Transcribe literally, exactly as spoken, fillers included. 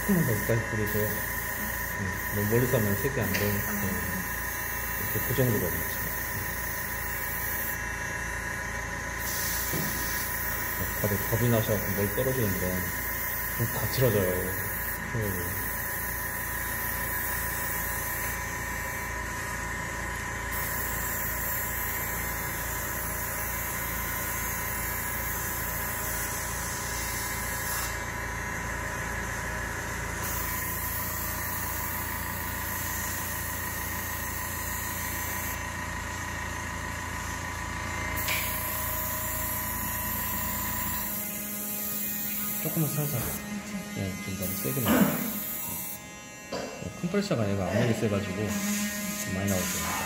조금만 더 가까이 뿌리세요. 네, 너무 멀리서 하면 색이 안 보이니까. 네. 이렇게 그 정도거든요. 다들 겁이 나셔서 뭘 떨어지는데 좀 거칠어져요. 네. 조금만 살살. 네, 좀 너무 세게 나와요. 컴프레셔가 얘가 압력이 세가지고 많이 나올 거예요.